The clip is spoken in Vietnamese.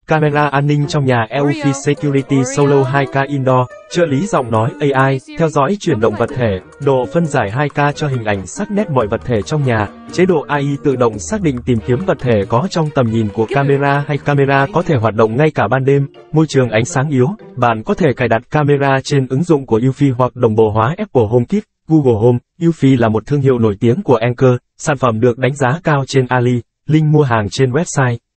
Camera an ninh trong nhà Eufy Security Solo 2K Indoor, trợ lý giọng nói AI, theo dõi chuyển động vật thể, độ phân giải 2K cho hình ảnh sắc nét mọi vật thể trong nhà, chế độ AI tự động xác định tìm kiếm vật thể có trong tầm nhìn của camera hay camera có thể hoạt động ngay cả ban đêm, môi trường ánh sáng yếu. Bạn có thể cài đặt camera trên ứng dụng của Eufy hoặc đồng bộ hóa Apple HomeKit, Google Home. Eufy là một thương hiệu nổi tiếng của Anker, sản phẩm được đánh giá cao trên Ali, link mua hàng trên website.